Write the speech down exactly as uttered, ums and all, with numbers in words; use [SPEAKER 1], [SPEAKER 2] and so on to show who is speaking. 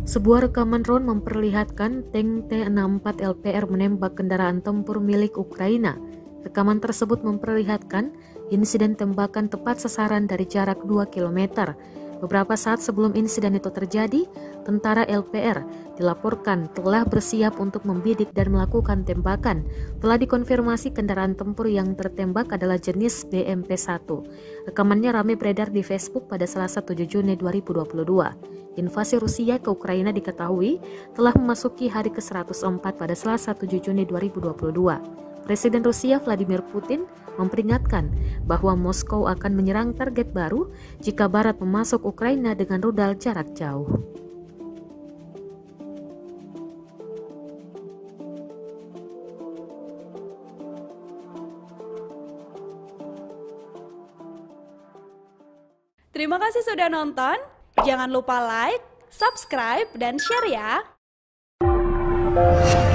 [SPEAKER 1] Sebuah rekaman drone memperlihatkan tank T enam puluh empat L P R menembak kendaraan tempur milik Ukraina. Rekaman tersebut memperlihatkan insiden tembakan tepat sasaran dari jarak dua kilometer. Beberapa saat sebelum insiden itu terjadi, tentara L P R dilaporkan telah bersiap untuk membidik dan melakukan tembakan. Telah dikonfirmasi kendaraan tempur yang tertembak adalah jenis B M P satu. Rekamannya ramai beredar di Facebook pada Selasa tujuh Juni dua ribu dua puluh dua. Invasi Rusia ke Ukraina diketahui telah memasuki hari ke seratus empat pada Selasa tujuh Juni dua ribu dua puluh dua. Presiden Rusia Vladimir Putin memperingatkan bahwa Moskow akan menyerang target baru jika Barat memasuk Ukraina dengan rudal jarak jauh.
[SPEAKER 2] Terima kasih sudah nonton. Jangan lupa like, subscribe, dan share ya.